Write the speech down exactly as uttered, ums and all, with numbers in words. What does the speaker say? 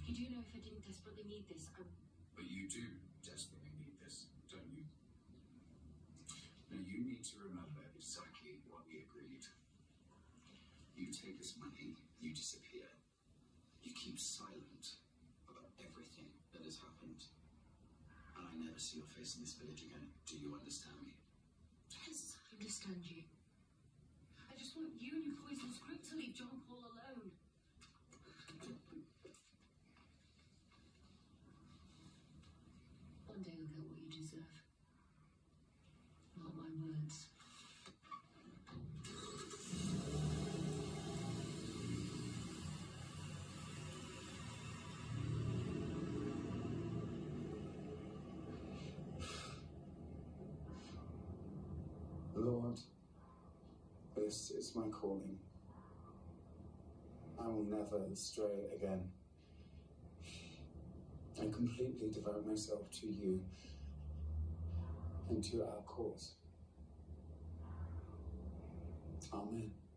You do know if I didn't desperately need this, I... But you do desperately need this, don't you? Now you need to remember exactly what we agreed. You take this money, you disappear. You keep silent about everything that has happened. And I never see your face in this village again. Do you understand me? Yes, I understand you. I just want you and your poisonous group to leave John Paul alone. One day you'll get what you deserve. Mark my words. Lord, this is my calling. I will never stray again. I completely devote myself to you and to our cause. Amen.